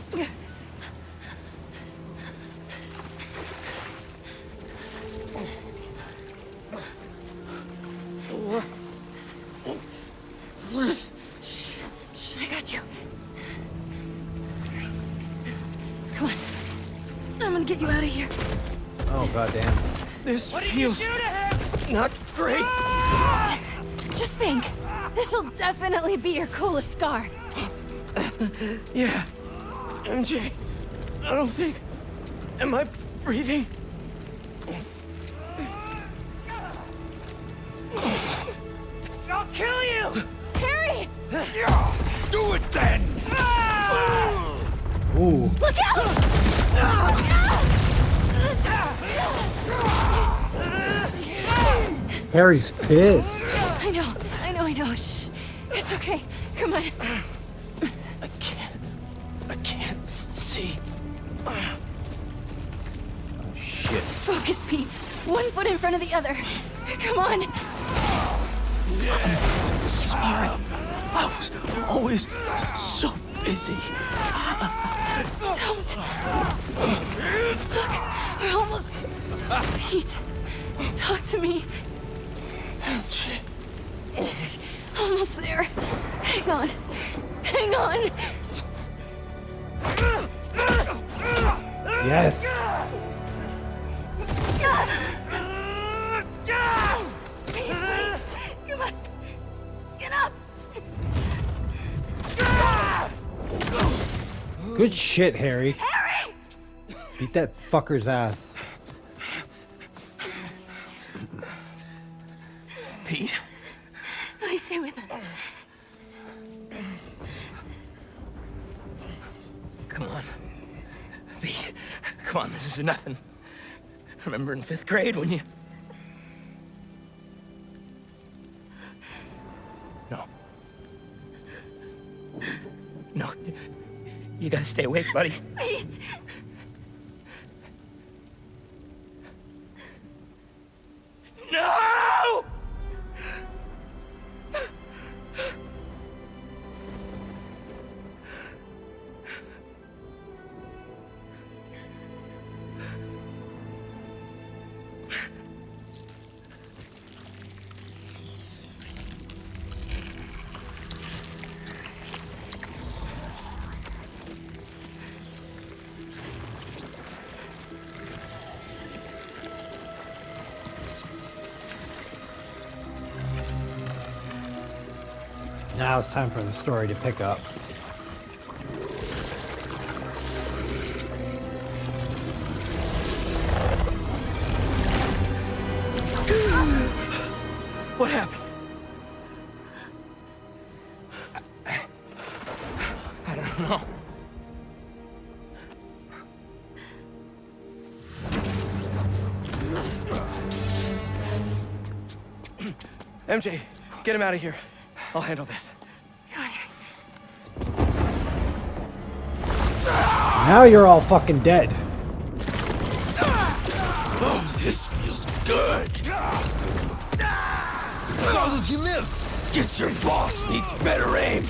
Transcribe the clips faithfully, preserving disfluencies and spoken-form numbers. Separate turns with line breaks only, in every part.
Shh, I got you. Come on. I'm gonna get you out of here.
Oh, goddamn.
This feels not great.
Just think. This'll definitely be your coolest scar.
Yeah. M J, I don't think... Am I breathing? I'll kill you!
Harry!
Do it then!
Ooh.
Look out!
Harry's pissed.
I know, I know, I know. Shh. It's okay. Come on.
I can't... I can't see.
Oh, shit.
Focus, Pete. One foot in front of the other. Come on.
Sorry. I was always so busy.
Don't. Look, we're almost... Pete, talk to me.
M J.
Almost there. Hang on. Hang on.
Yes.
Pete, wait. Come on. Get up.
Good shit, Harry.
Harry!
Beat that fucker's ass.
Pete?
Please stay with us.
Come on. Pete, come on, this is nothing. Remember in fifth grade when you... No. No. You gotta stay awake, buddy.
Pete!
No!
Now it's time for the story to pick up.
What happened? I, I don't know. M J, get him out of here. I'll handle this.
Now you're all fucking dead.
Oh, this feels good. Carlos, you live. Guess your boss needs better aim.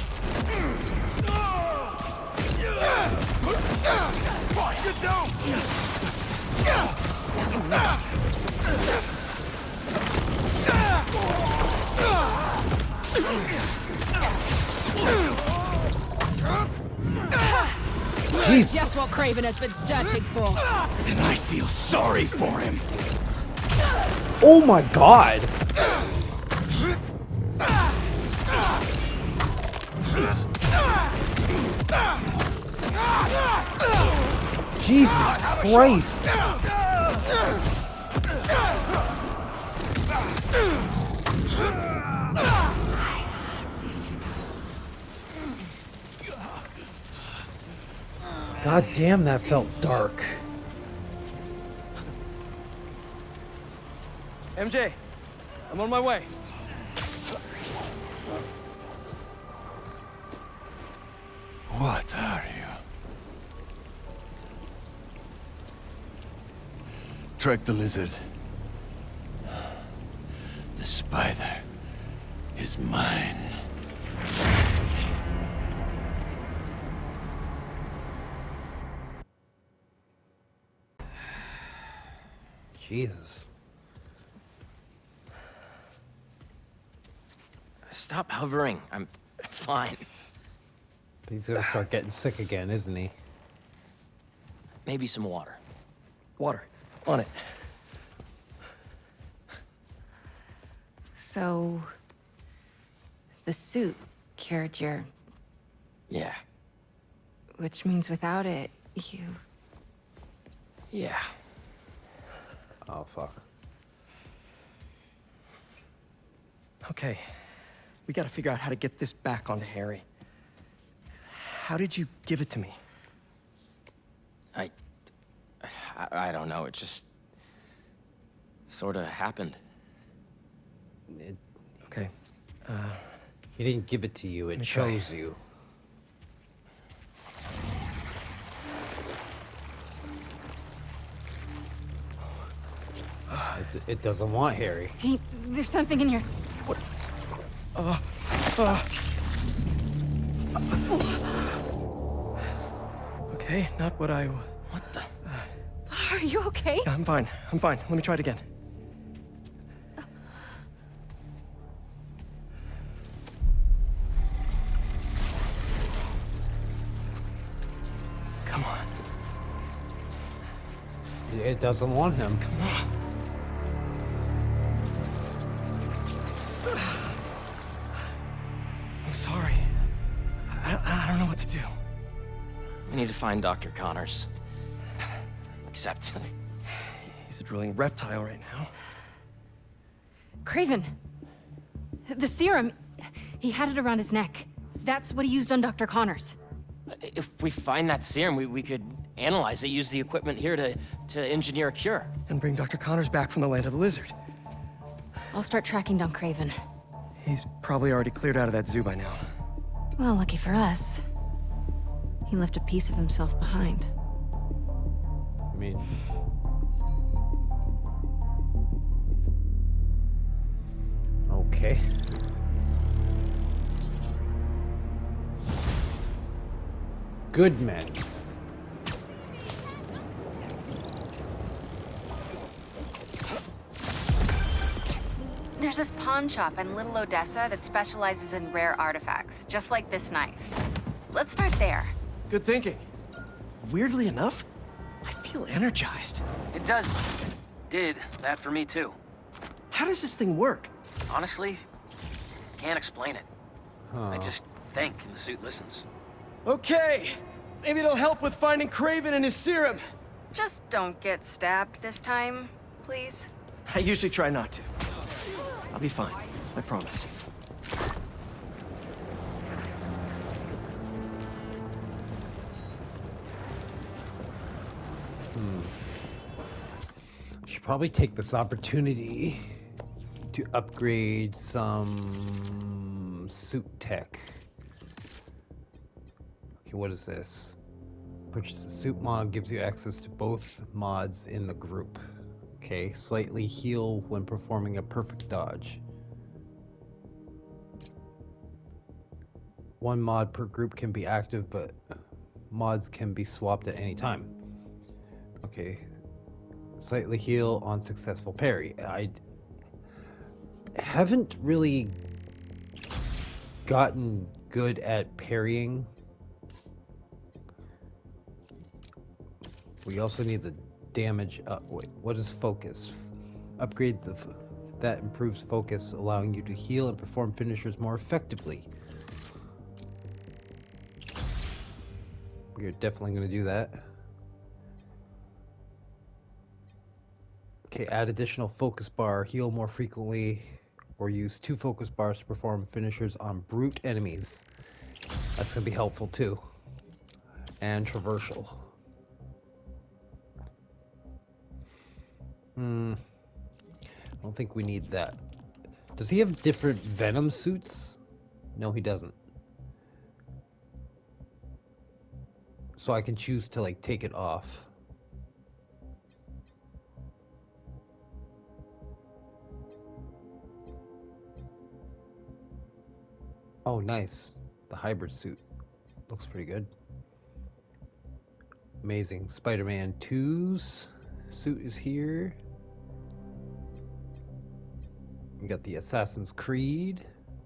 Get down.
Jesus.
Just what Craven has been searching for.
And I feel sorry for him.
Oh my god. Jesus Christ. God damn, that felt dark.
M J, I'm on my way.
What are you? Track the lizard. The spider is mine.
Jesus.
Stop hovering. I'm fine.
He's gonna start getting sick again, isn't he?
Maybe some water.
Water. On it.
So... the suit cured your...
Yeah.
Which means without it, you...
Yeah.
Oh, fuck.
Okay. We gotta figure out how to get this back onto Harry. How did you give it to me?
I... I, I don't know. It just... sort of happened.
It,
Okay. Uh,
he didn't give it to you, it
me try.
chose you. It, it doesn't want Harry.
Pete, there's something in your...
what? Uh, uh. Okay, not what I...
What the...
Are you okay?
I'm fine. I'm fine. Let me try it again. Come on.
It doesn't want him.
Come on. I'm sorry. I, I don't know what to do.
We need to find Doctor Connors. Except...
He's a drilling reptile right now.
Craven. The serum. He had it around his neck. That's what he used on Doctor Connors.
if we find that serum, we, we could analyze it, use the equipment here to, to engineer a cure.
And bring Doctor Connors back from the Land of the Lizard.
I'll start tracking down Craven.
He's probably already cleared out of that zoo by now.
Well, lucky for us. He left a piece of himself behind.
I mean... Okay. Good men.
There's this pawn shop in Little Odessa that specializes in rare artifacts, just like this knife. Let's start there.
Good thinking. Weirdly enough, I feel energized.
It does. Did that for me, too.
How does this thing work?
Honestly, can't explain it.
Huh.
I just think and the suit listens.
Okay, maybe it'll help with finding Craven and his serum.
Just don't get stabbed this time, please.
I usually try not to. I'll be fine, I promise.
Hmm. Should probably take this opportunity to upgrade some suit tech. Okay, what is this? Purchase a suit mod gives you access to both mods in the group. Okay, slightly heal when performing a perfect dodge. One mod per group can be active, but mods can be swapped at any time. Okay, slightly heal on successful parry. I haven't really gotten good at parrying. We also need the damage up. Wait, what is focus? Upgrade the f that improves focus, allowing you to heal and perform finishers more effectively. We are definitely going to do that. Okay, add additional focus bar, heal more frequently, or use two focus bars to perform finishers on brute enemies. That's going to be helpful too. And traversal. Hmm. I don't think we need that. Does he have different Venom suits? No, he doesn't. So I can choose to like take it off. Oh, nice. The hybrid suit. Looks pretty good. Amazing. Spider-Man two's suit is here. We got the Assassin's Creed.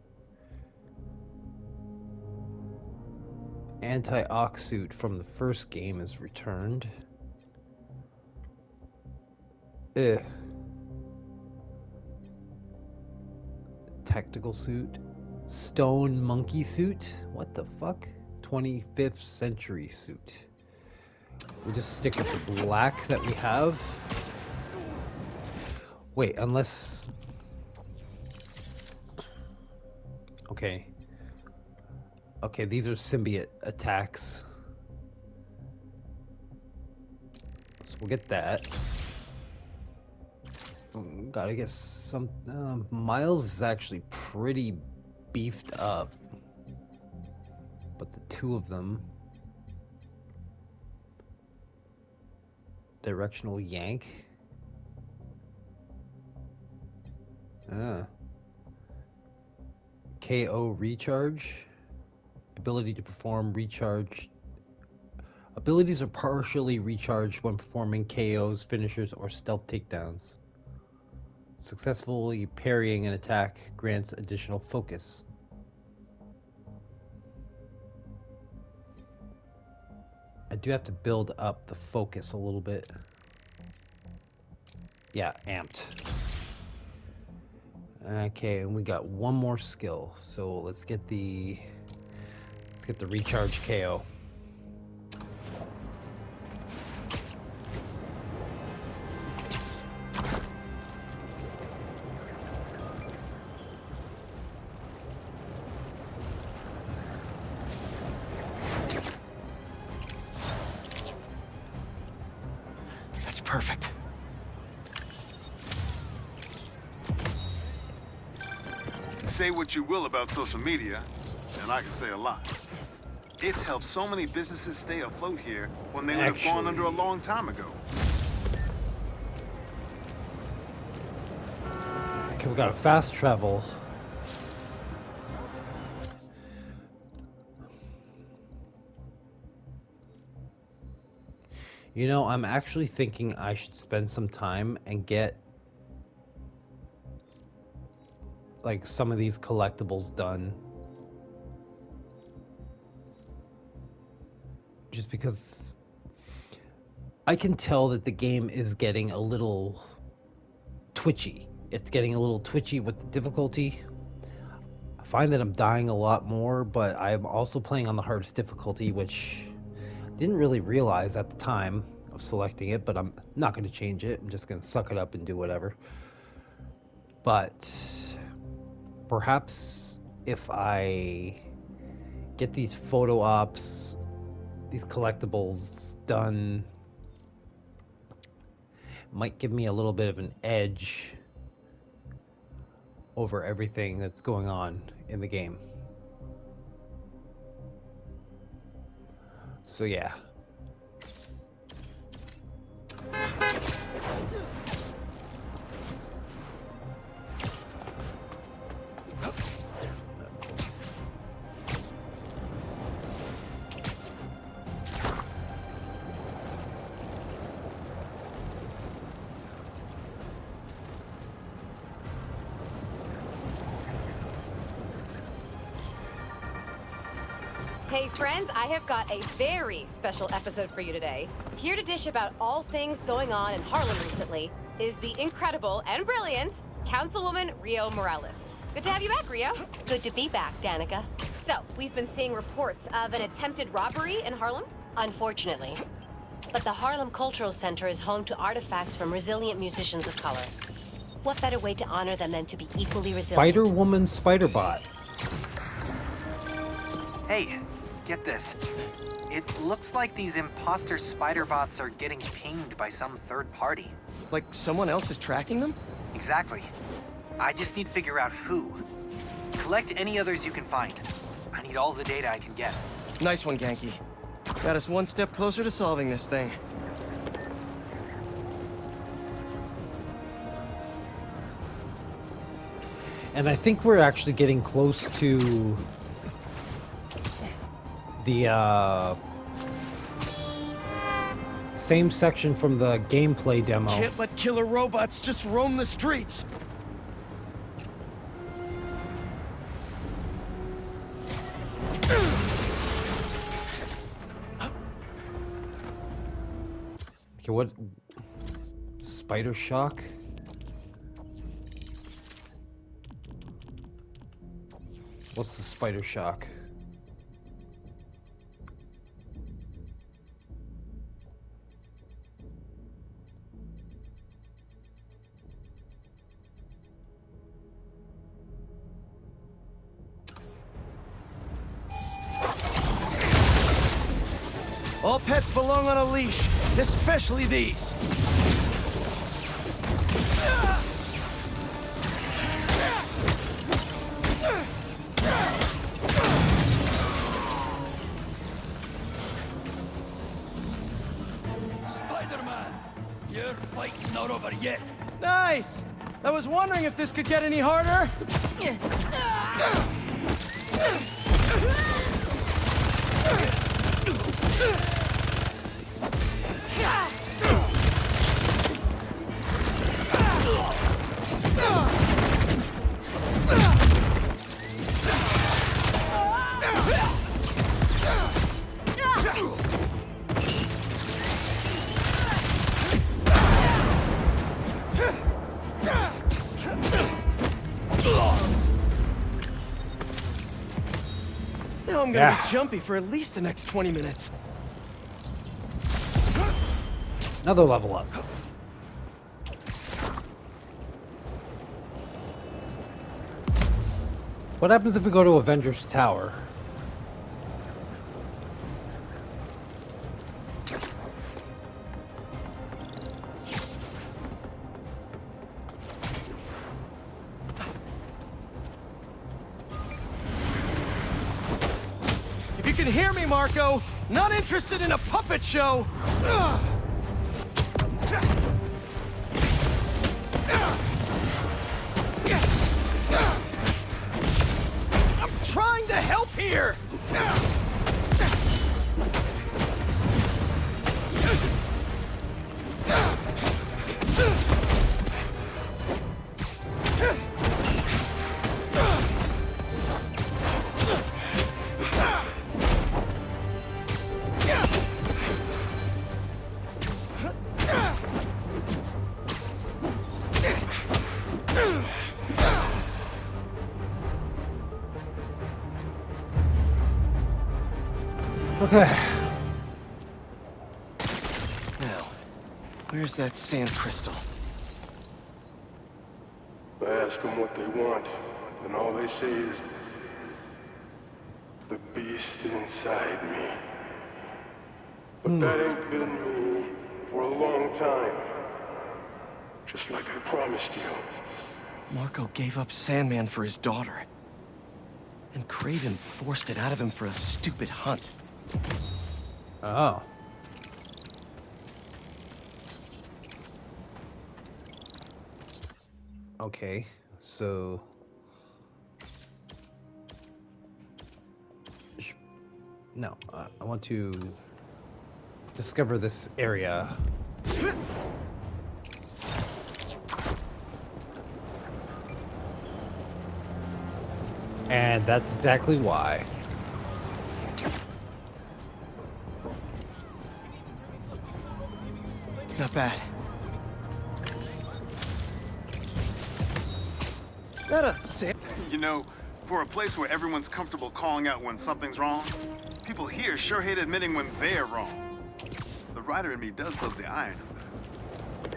Anti-Ox suit from the first game is returned. Ugh. Tactical suit. Stone monkey suit? What the fuck? twenty-fifth century suit. We just stick with the black that we have. Wait, unless... Okay. Okay, these are symbiote attacks. So we'll get that. Gotta get some... Uh, Miles is actually pretty beefed up. But the two of them... Directional yank. Ah. K O recharge. Ability to perform recharge. Abilities are partially recharged when performing K Os, finishers, or stealth takedowns. Successfully parrying an attack grants additional focus. I do have to build up the focus a little bit. Yeah, amped. Okay, and we got one more skill. So let's get the let's get the recharge K O.
Perfect.
Say what you will about social media, and I can say a lot. It's helped so many businesses stay afloat here when they would have gone under a long time ago.
Okay, we got a fast travel. You know, I'm actually thinking I should spend some time and get like some of these collectibles done. Just because I can tell that the game is getting a little twitchy. It's getting a little twitchy with the difficulty. I find that I'm dying a lot more, but I'm also playing on the hardest difficulty, which didn't really realize at the time of selecting it, but I'm not going to change it. I'm just going to suck it up and do whatever. But perhaps if I get these photo ops, these collectibles done, might give me a little bit of an edge over everything that's going on in the game. So yeah.
Hey friends, I have got a very special episode for you today. Here to dish about all things going on in Harlem recently is the incredible and brilliant Councilwoman Rio Morales. Good to have you back, Rio.
Good to be back, Danica.
So, we've been seeing reports of an attempted robbery in Harlem?
Unfortunately. But the Harlem Cultural Center is home to artifacts from resilient musicians of color. What better way to honor them than to be equally resilient?
Spider-Woman Spider-Bot.
Hey, get this. It looks like these imposter spider-bots are getting pinged by some third party.
Like someone else is tracking them?
Exactly. I just need to figure out who. Collect any others you can find. I need all the data I can get.
Nice one, Ganke. Got us one step closer to solving this thing.
And I think we're actually getting close to the uh, same section from the gameplay demo.
Can't let killer robots just roam the streets.
Okay, what? Spider shock? What's the spider shock?
All pets belong on a leash, especially these.
Spider-Man, your fight's not over yet.
Nice! I was wondering if this could get any harder. Now I'm gonna
Yeah.
be jumpy for at least the next twenty minutes.
Another level up. What happens if we go to Avengers Tower?
If you can hear me, Marco, not interested in a puppet show. Ugh. I'm trying to help here.
Okay.
Now, where's that sand crystal?
I ask them what they want, and all they say is, the beast inside me. But
Hmm.
that ain't been me for a long time. Just like I promised you.
Marco gave up Sandman for his daughter. And Kraven forced it out of him for a stupid hunt.
Oh. Okay, so... No, uh, I want to discover this area. And that's exactly why.
Not bad. That a sip.
You know, for a place where everyone's comfortable calling out when something's wrong, people here sure hate admitting when they're wrong. The writer in me does love the irony of that.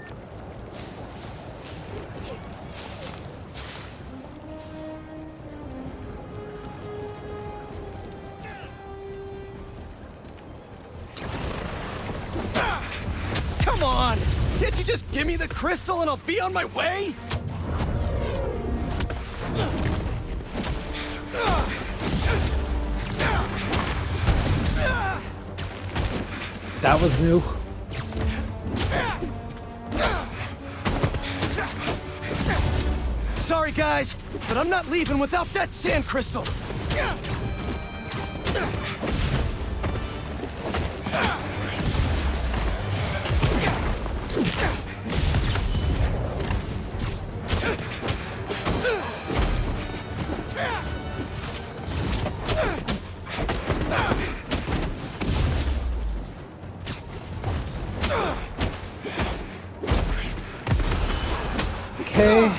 Come on! Can't you just give me the crystal and I'll be on my way?
That was new.
Sorry, guys, but I'm not leaving without that sand crystal.
Okay.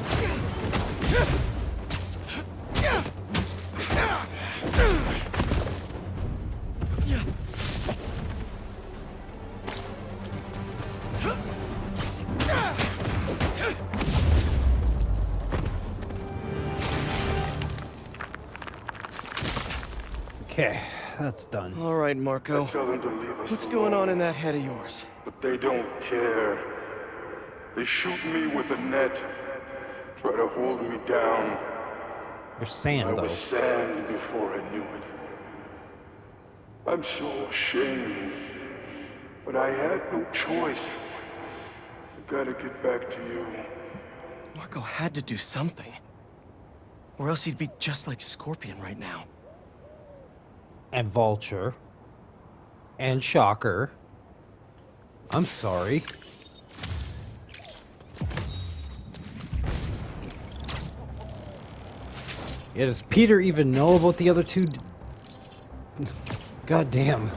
Okay, that's done.
All right, Marco.
I tell them to leave us
What's
alone,
going on in that head of yours?
but they don't care. They shoot me with a net, try to hold me down.
There's sand,
I
though.
was sand before I knew it. I'm so ashamed, but I had no choice. I gotta get back to you.
Marco had to do something. Or else he'd be just like Scorpion right now.
And Vulture. And Shocker. I'm sorry. Yeah, does Peter even know about the other two? d- God damn.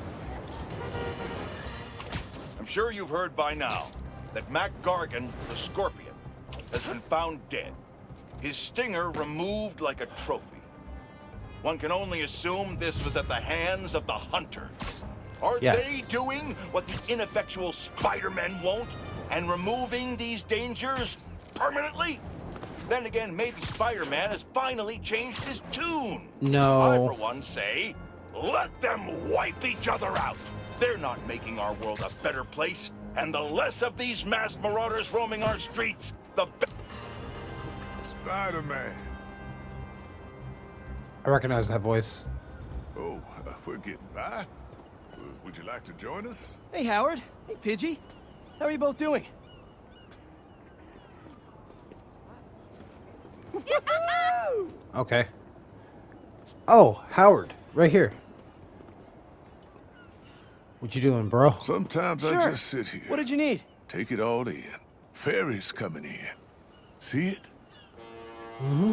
I'm sure you've heard by now that Mac Gargan, the Scorpion, has been found dead. His stinger removed like a trophy. One can only assume this was at the hands of the Hunter. Are
Yes.
they doing what the ineffectual Spider-Men won't and removing these dangers permanently? Then again, maybe Spider-Man has finally changed his tune.
No.
I, for one, say, let them wipe each other out. They're not making our world a better place, and the less of these masked marauders roaming our streets, the better.
Spider-Man.
I recognize that voice.
Oh, uh, we're getting by. Uh, would you like to join us?
Hey, Howard. Hey, Pidgey. How are you both doing?
Okay. Oh, Howard, right here. What you doing, bro?
Sometimes I
Sure.
just sit here.
What did you need?
Take it all in. Ferry's coming in. See it?
Mm-hmm.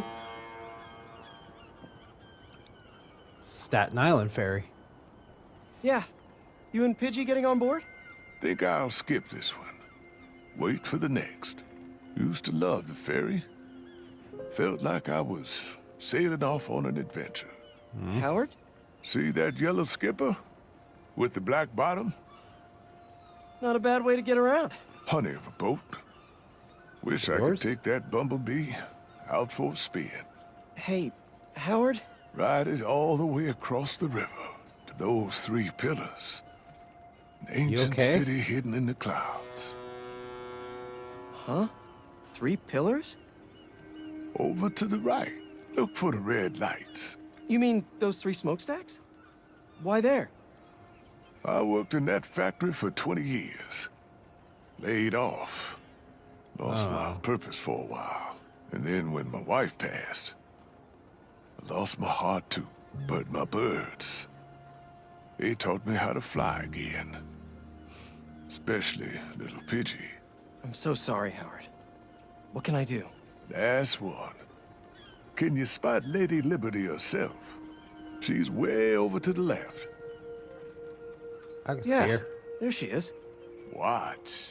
Staten Island ferry.
Yeah. You and Pidgey getting on board?
Think I'll skip this one. Wait for the next. Used to love the ferry. Felt like I was sailing off on an adventure.
Howard?
See that yellow skipper? With the black bottom?
Not a bad way to get around.
Honey of a boat. Wish I
Yours?
could take that bumblebee out for a spin.
Hey, Howard?
Ride it all the way across the river to those three pillars. An
You
ancient
okay?
city hidden in the clouds.
Huh? Three pillars?
Over to the right. Look for the red lights.
You mean those three smokestacks? Why there?
I worked in that factory for twenty years. Laid off. Lost my
Oh.
purpose for a while. And then when my wife passed, I lost my heart too. But my birds, they taught me how to fly again. Especially little Pidgey.
I'm so sorry, Howard. What can I do?
Last one. Can you spot Lady Liberty herself? She's way over to the left.
I can
Yeah,
see her.
there she is.
Watch.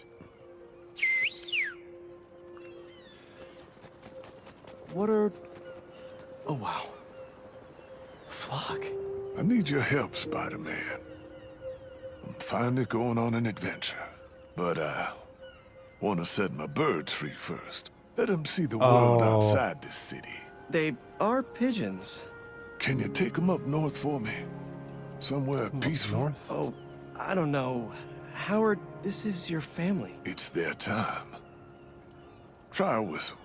What are... Oh, wow. Flock.
I need your help, Spider-Man. I'm finally going on an adventure. But I want to set my birds free first. Let them see the world
Oh.
outside this city.
They are pigeons.
Can you take them up north for me? Somewhere peaceful.
North?
Oh, I don't know. Howard, this is your family.
It's their time. Try a whistle.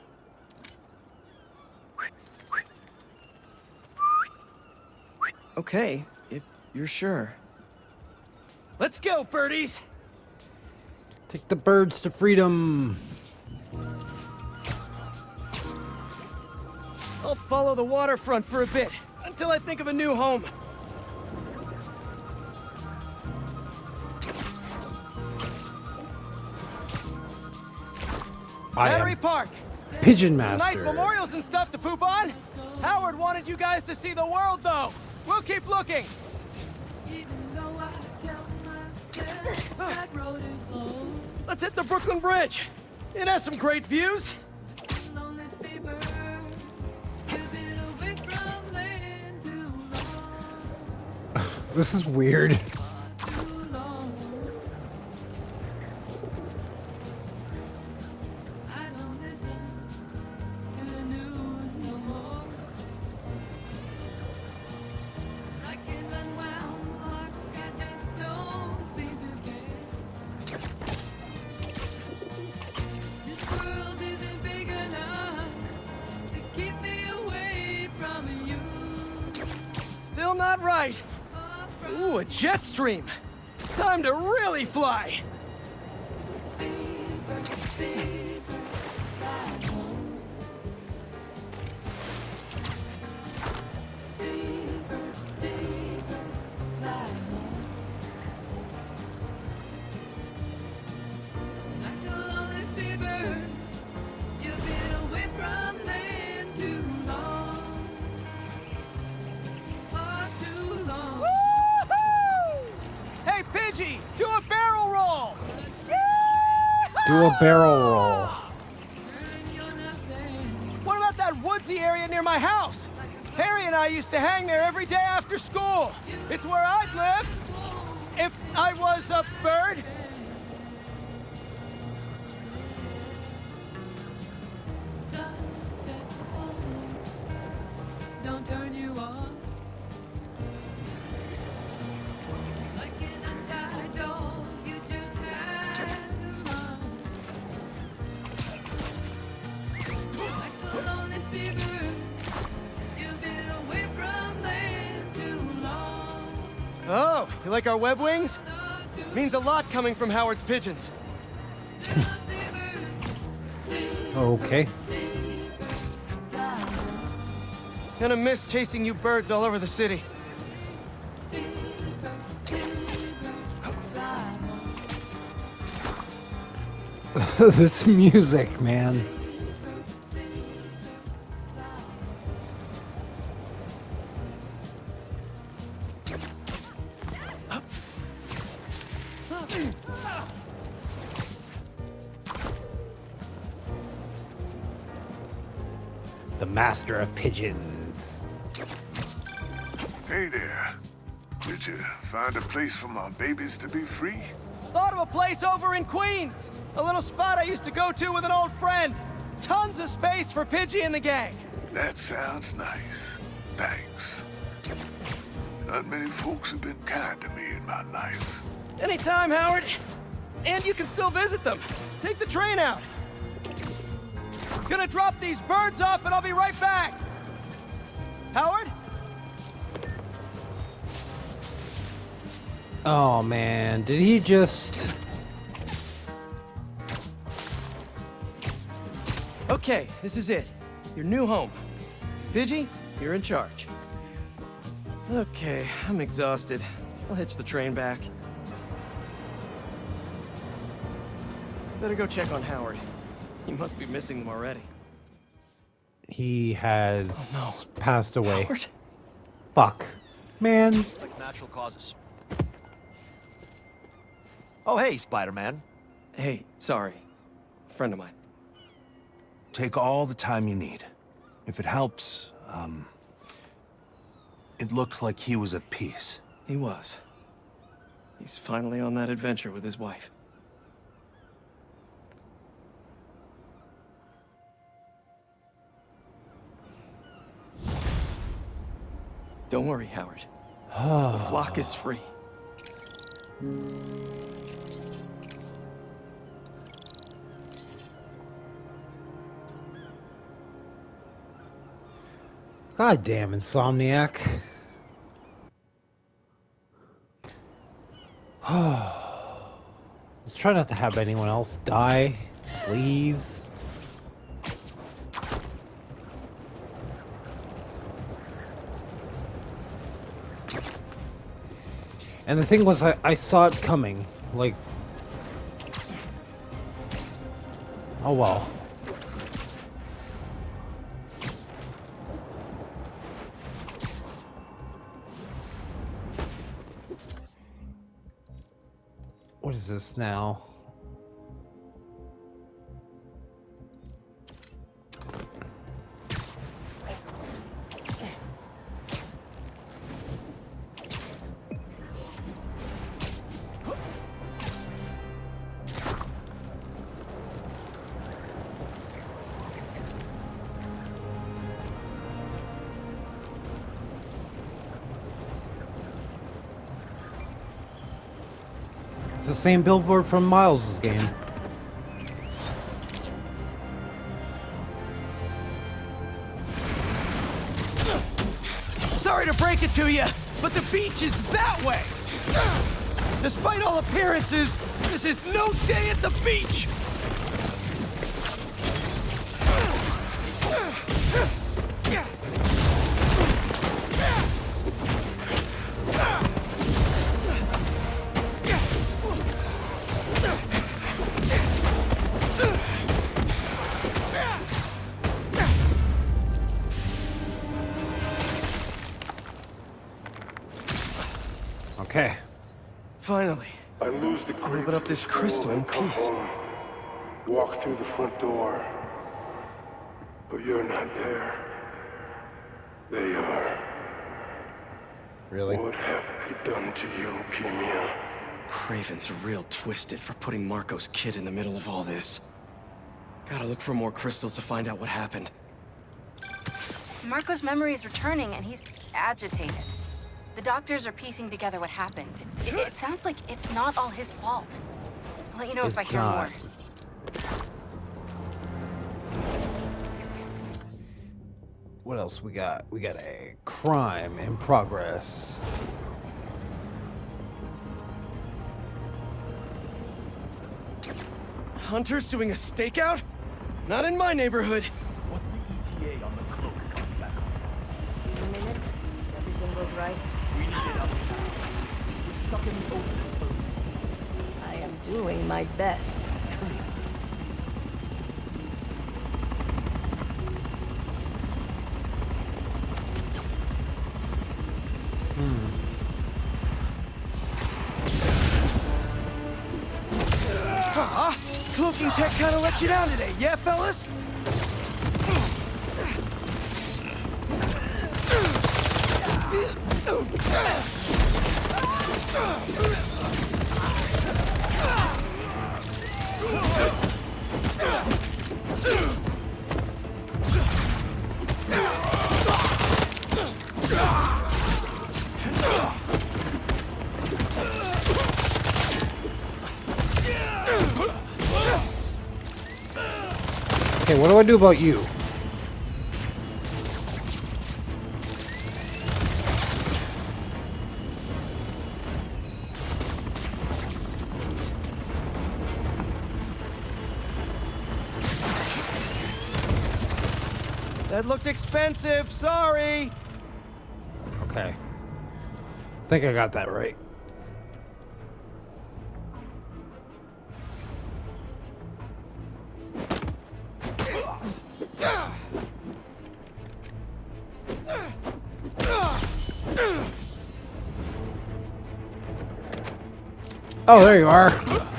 Okay, if you're sure. Let's go, birdies!
Take the birds to freedom.
I'll follow the waterfront for a bit, until I think of a new home.
I
Battery
am
Park!
Pigeon
Nice
Master.
memorials and stuff to poop on! Howard wanted you guys to see the world, though! We'll keep looking! Let's hit the Brooklyn Bridge! It has some great views.
This is weird.
Still not right. Ooh, a jet stream. Time to really fly. Do a barrel roll!
Do a barrel roll.
What about that woodsy area near my house? Harry and I used to hang there every day after school. It's where I'd live if I was a bird. Don't turn you on. Oh, you like our web wings? Means a lot coming from Howard's pigeons.
Okay.
Gonna miss chasing you birds all over the city.
This music, man. The master of pigeons.
Hey there. Did you find a place for my babies to be free?
Thought of a place over in Queens. A little spot I used to go to with an old friend. Tons of space for Pidgey and the gang.
That sounds nice. Thanks. Not many folks have been kind to me in my life.
Anytime, Howard. And you can still visit them. Take the train out. Gonna drop these birds off and I'll be right back. Howard?
Oh man, did he just...
Okay, this is it. Your new home. Pidgey, you're in charge. Okay, I'm exhausted. I'll hitch the train back. Better go check on Howard. He must be missing them already.
He has
oh, no.
passed away.
Howard?
Fuck. Man.
Like natural causes. Oh, hey, Spider-Man.
Hey, sorry. Friend of mine.
Take all the time you need. If it helps, um... it looked like he was at peace.
He was. He's finally on that adventure with his wife. Don't worry, Howard. The flock is free.
God damn, Insomniac. Let's try not to have anyone else die, please. And the thing was, I, I saw it coming, like... Oh well. What is this now? It's the same billboard from Miles' game.
Sorry to break it to you, but the beach is that way! Despite all appearances, this is no day at the beach!
Okay.
Finally.
I lose the grip.
Open up this crystal in peace.
Walk through the front door. But you're not there. They are.
Really?
What have they done to you, Keemia?
Craven's real twisted for putting Marco's kid in the middle of all this. Gotta look for more crystals to find out what happened.
Marco's memory is returning and he's agitated. The doctors are piecing together what happened. It, it sounds like it's not all his fault. I'll let you know if I
It's
hear
not.
more.
What else we got? We got a crime in progress.
Hunters doing a stakeout? Not in my neighborhood.
What's the E T A on the cloak coming back on?
Two minutes. Everything goes right.
We need it up now. We're stuck in the open.
I am doing my best.
Ah, cloaking tech kinda let you down today, yeah, fellas?
Okay, what do I do about you?
That looked expensive, sorry!
Okay. I think I got that right. Oh, there you are.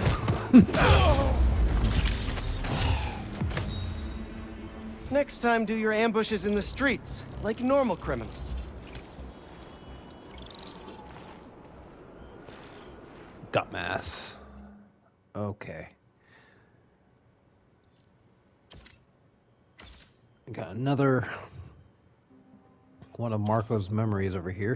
Next time, do your ambushes in the streets, like normal criminals.
Dumbass. Okay. Got another one of Marco's memories over here.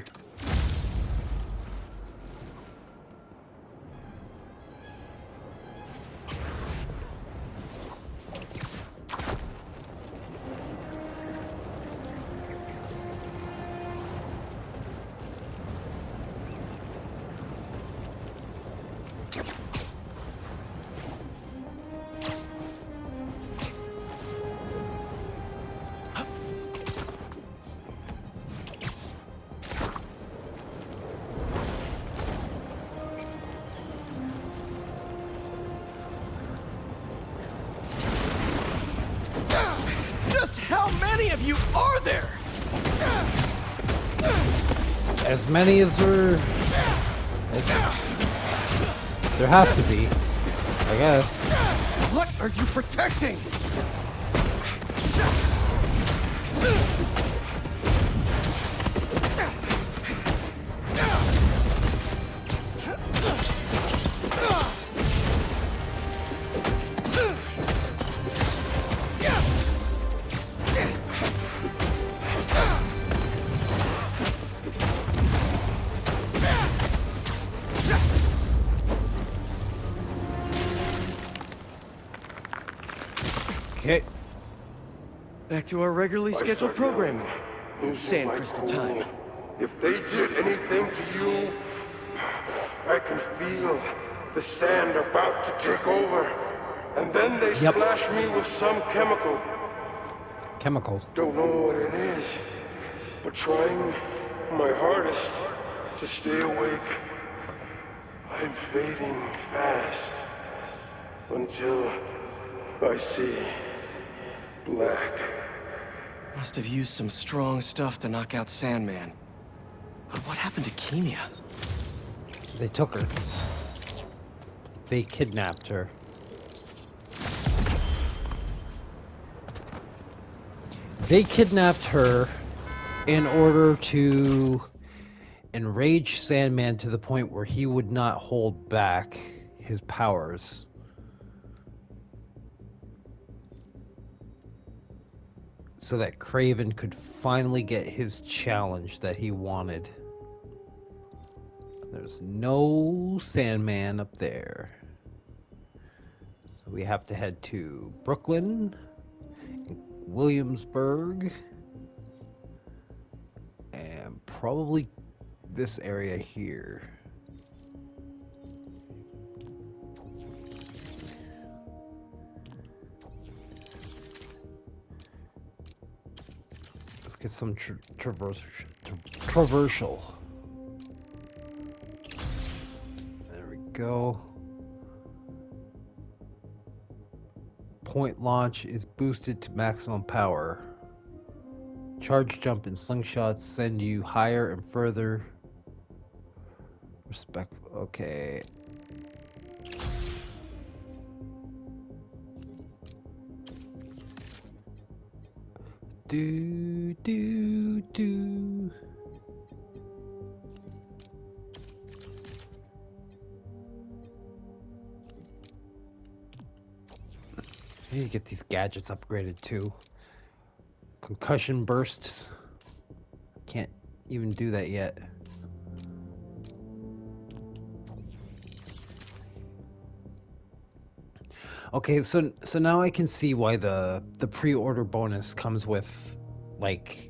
Just how many of you are there?
As many as there... As, there has to be, I guess.
What are you protecting?
Okay.
Back to our regularly
I
scheduled
start
programming.
yelling, losing
Sand
my
crystal
cool.
time.
If they did anything to you, I can feel the sand about to take over. And then they
Yep.
splash me with some chemical.
Chemicals.
Don't know what it is, but trying my hardest to stay awake. I'm fading fast until I see black.
Must have used some strong stuff to knock out Sandman. But what happened to Kimia?
They took her. They kidnapped her. They kidnapped her in order to enrage Sandman to the point where he would not hold back his powers. So that Craven could finally get his challenge that he wanted. There's no Sandman up there. So we have to head to Brooklyn, Williamsburg, and probably this area here. Let's get some tra traverse tra traversal. There we go. Point launch is boosted to maximum power. Charge jump and slingshots send you higher and further. Respect. Okay. Do do do. I need to get these gadgets upgraded too. Concussion bursts. Can't even do that yet. Okay, so so now I can see why the the pre-order bonus comes with like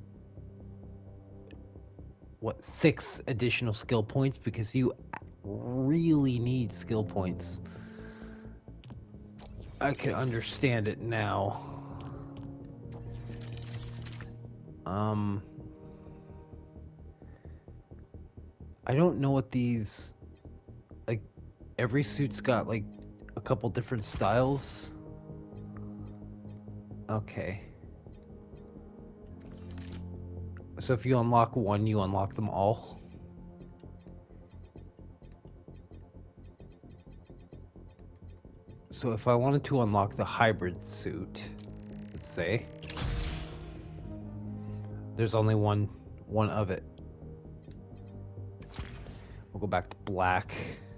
what six additional skill points, because you really need skill points. I can understand it now. Um, I don't know what these, like, every suit's got like a couple different styles. Okay. So if you unlock one, you unlock them all. So if I wanted to unlock the hybrid suit, let's say, there's only one one of it. We'll go back to black.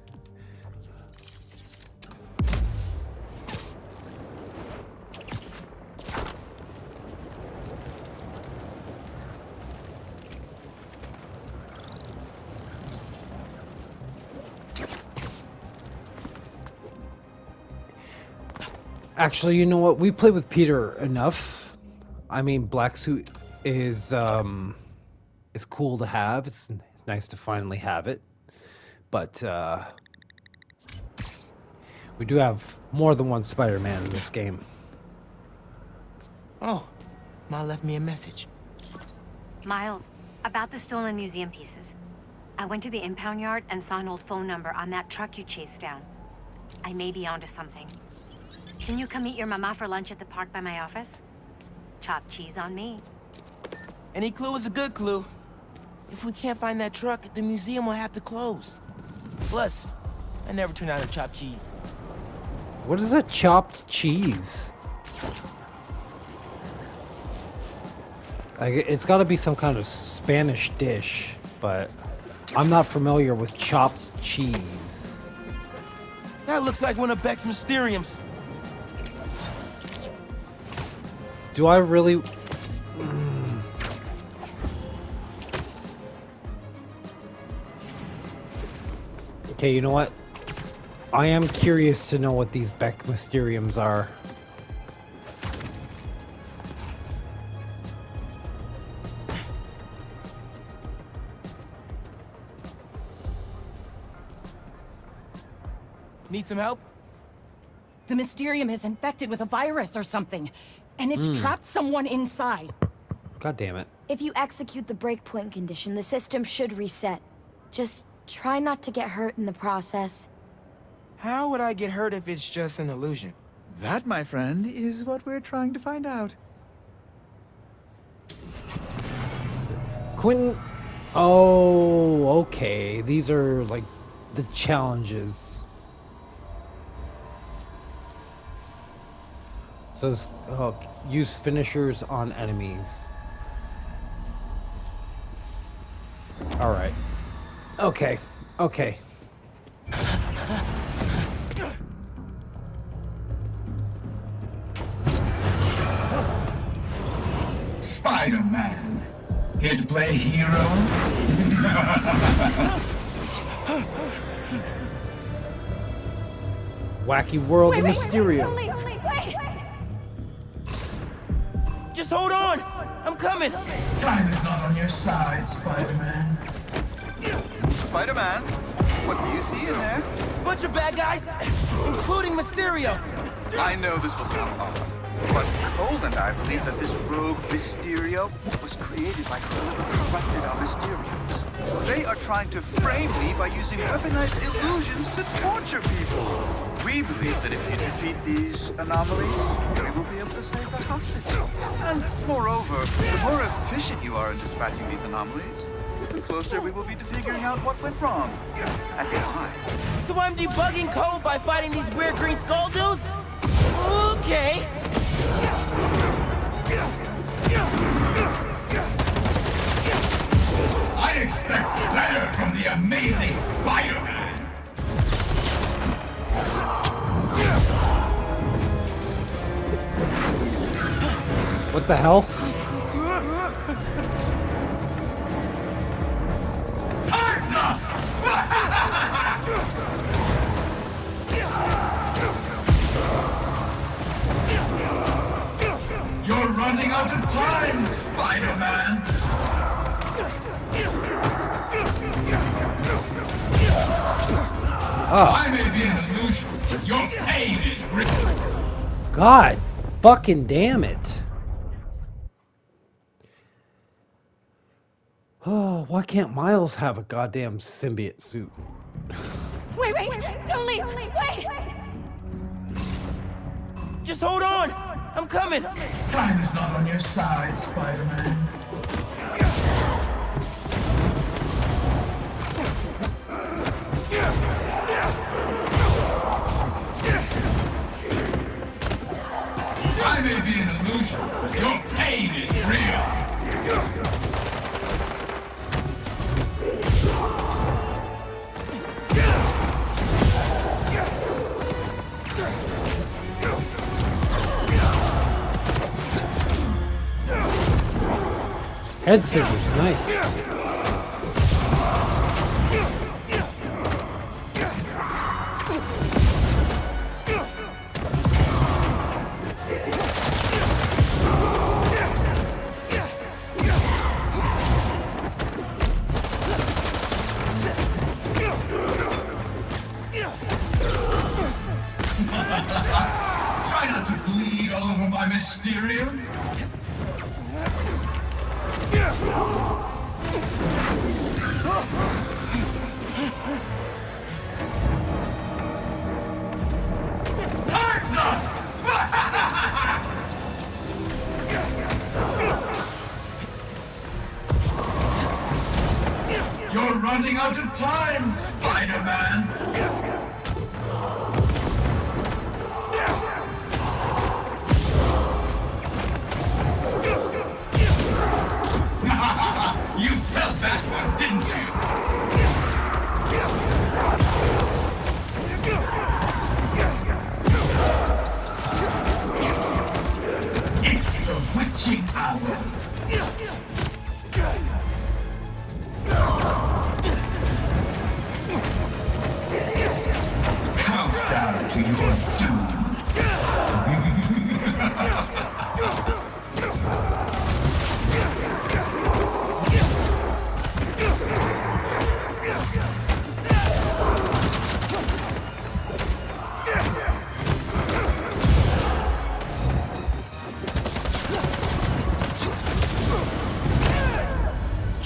Actually, you know what? We played with Peter enough. I mean, black suit is um, is cool to have. It's, it's nice to finally have it. But uh, we do have more than one Spider-Man in this game.
Oh, Ma left me a message.
Miles, about the stolen museum pieces. I went to the impound yard and saw an old phone number on that truck you chased down. I may be onto something. Can you come meet your mama for lunch at the park by my office? Chopped cheese on me.
Any clue is a good clue. If we can't find that truck, the museum will have to close. Plus, I never turn out a chopped cheese.
What is a chopped cheese? Like, it's got to be some kind of Spanish dish, but I'm not familiar with chopped cheese.
That looks like one of Beck's Mysteriums.
Do I really... Mm. Okay, you know what? I am curious to know what these Beck Mysteriums are.
Need some help?
The Mysterium is infected with a virus or something, and it's
Mm.
trapped someone inside.
God damn it.
If you execute the breakpoint condition, the system should reset. Just try not to get hurt in the process.
How would I get hurt if it's just an illusion?
That, my friend, is what we're trying to find out.
Quentin. Oh, okay. These are like the challenges. So it's, oh, use finishers on enemies. All right. Okay. Okay.
Spider-Man. Here to play hero?
Wacky World
Wait,
of
wait,
Mysterio.
wait, wait, wait,
Just hold on! I'm coming!
Time is not on your side, Spider-Man.
Spider-Man, what do you see in there?
Bunch of bad guys, including Mysterio.
I know this will sound odd, but Cole and I believe that this rogue Mysterio was created by whoever corrupted our Mysterios. They are trying to frame me by using weaponized illusions to torture people. We believe that if you defeat these anomalies, we will be able to save the hostage. And moreover, the more efficient you are in dispatching these anomalies, the closer we will be to figuring out what went wrong. At the time.
So I'm debugging Cole by fighting these weird green skull dudes? Okay.
I expect better from the amazing Spider-Man.
What the hell?
Time's up! You're running out of time, Spider-Man!
Oh.
I may be an illusion, but your pain is real.
God fucking damn it. Oh, why can't Miles have a goddamn symbiote suit?
Wait, wait, don't leave, wait!
Just hold on! I'm coming!
Time is not on your side, Spider-Man. I may be an illusion, but your pain is real.
Head scissors, nice.
Try not to bleed all over my Mysterium. Time's up! You're running out of time, Spider-Man! You felt that one, didn't you? It's the witching hour. Countdown to your doom.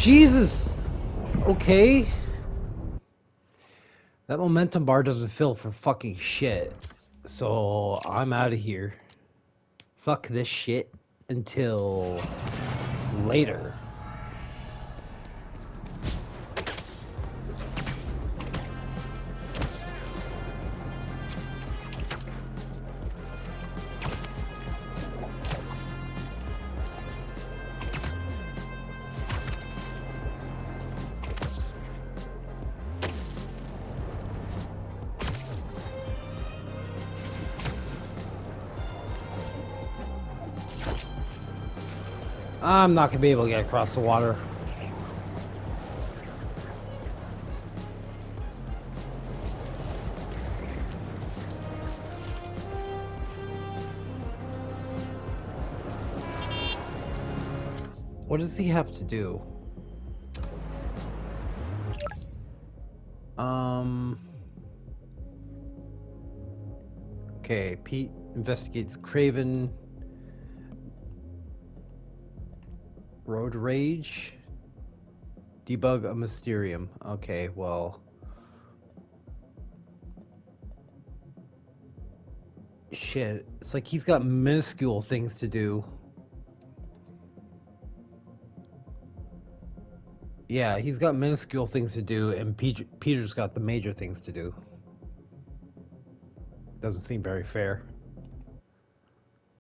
Jesus! Okay. That momentum bar doesn't fill for fucking shit. So I'm out of here. Fuck this shit until later. I'm not gonna be able to get across the water. What does he have to do? Um. Okay, Pete investigates Craven. Road rage. Debug a Mysterium. Okay, well. Shit. It's like he's got minuscule things to do. Yeah, he's got minuscule things to do, and Pete, Peter's got the major things to do. Doesn't seem very fair.